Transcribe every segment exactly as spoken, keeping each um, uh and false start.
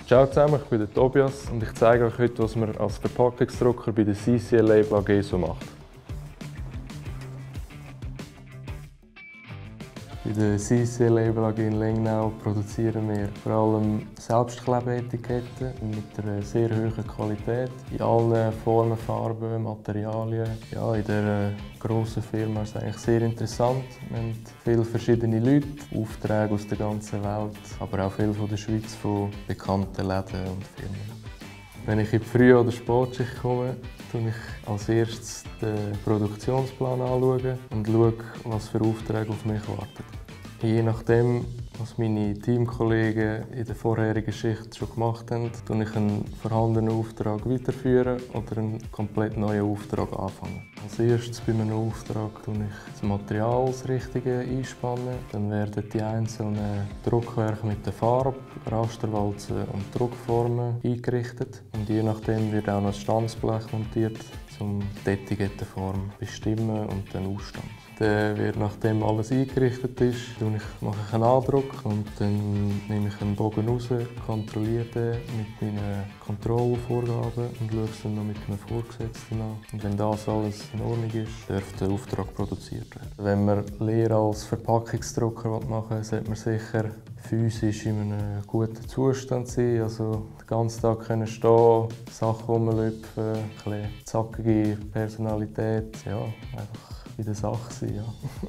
Ciao zusammen, ich bin der Tobias und ich zeige euch heute, was man als Verpackungsdrucker bei der C C L Label A G so macht. Bei der C C L Label A G in Lengnau produzieren wir vor allem Selbstklebeetiketten mit einer sehr hohen Qualität. In allen Formen, Farben, Materialien. Ja, in dieser grossen Firma ist es eigentlich sehr interessant. Wir haben viele verschiedene Leute, Aufträge aus der ganzen Welt, aber auch viele von der Schweiz, von bekannten Läden und Firmen. Wenn ich in die Früh- oder Spätschicht komme, schaue ich als erstes den Produktionsplan an und schaue, was für Aufträge auf mich warten. Je nachdem, was meine Teamkollegen in der vorherigen Schicht schon gemacht haben, führe ich einen vorhandenen Auftrag weiterführen oder einen komplett neuen Auftrag anfangen. Als erstes bei einem Auftrag spannen ich das Material das Richtige einspannen. Dann werden die einzelnen Druckwerke mit der Farbe, Rasterwalzen und Druckformen eingerichtet. Und je nachdem wird auch noch ein Stanzblech montiert, um die Etikettenform zu bestimmen und den Ausstand. Dann wird, nachdem alles eingerichtet ist, mache ich einen Andruck und dann nehme ich einen Bogen raus, kontrolliere den mit meinen Kontrollvorgaben und schaue es dann noch mit einem Vorgesetzten an. Und wenn das alles in Ordnung ist, darf der Auftrag produziert werden. Wenn man Lehre als Verpackungsdrucker machen will, sollte man sicher physisch in einem guten Zustand sein, also den ganzen Tag können stehen, Sachen rumlüpfen, ein bisschen zackige Personalität, ja, einfach in der Sache sein, ja.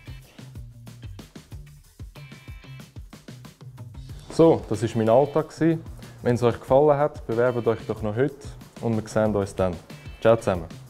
So, das war mein Alltag. Wenn es euch gefallen hat, bewerbt euch doch noch heute und wir sehen uns dann. Ciao zusammen.